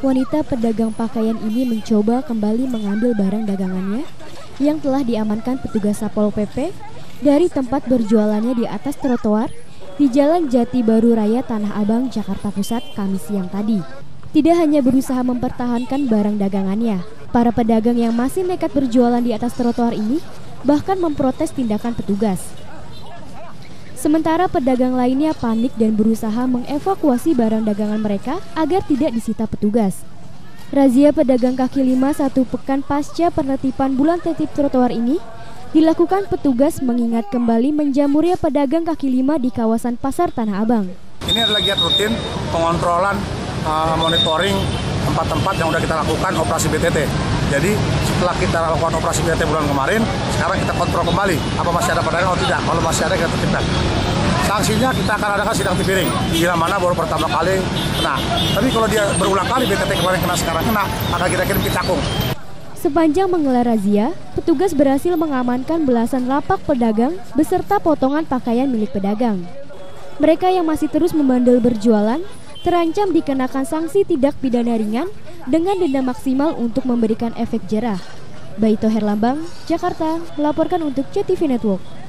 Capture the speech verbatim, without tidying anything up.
wanita pedagang pakaian ini mencoba kembali mengambil barang dagangannya yang telah diamankan petugas Satpol P P dari tempat berjualannya di atas trotoar di Jalan Jati Baru Raya Tanah Abang, Jakarta Pusat, Kamis siang tadi. Tidak hanya berusaha mempertahankan barang dagangannya, para pedagang yang masih nekat berjualan di atas trotoar ini bahkan memprotes tindakan petugas. Sementara pedagang lainnya panik dan berusaha mengevakuasi barang dagangan mereka agar tidak disita petugas. Razia pedagang kaki lima satu pekan pasca penertiban bulan tertib trotoar ini dilakukan petugas mengingat kembali menjamurnya pedagang kaki lima di kawasan Pasar Tanah Abang. Ini adalah kegiatan rutin pengontrolan, uh, monitoring tempat-tempat yang sudah kita lakukan operasi B T T. Jadi setelah kita lakukan operasi B T T bulan kemarin, sekarang kita kontrol kembali apa masih ada pedagang atau tidak. Kalau masih ada kita tertibkan. Sanksinya kita akan adakan sidang tipiring. Bila mana baru pertama kali kena. Tapi kalau dia berulang kali B T T kemarin kena, sekarang kena, maka kita kirim ke Cakung. Sepanjang menggelar razia, petugas berhasil mengamankan belasan lapak pedagang beserta potongan pakaian milik pedagang. Mereka yang masih terus membandel berjualan terancam dikenakan sanksi tindak pidana ringan dengan denda maksimal untuk memberikan efek jerah. Baito Herlambang, Jakarta, melaporkan untuk C T V Network.